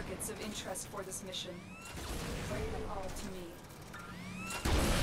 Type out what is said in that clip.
targets of interest for this mission. Bring them all to me.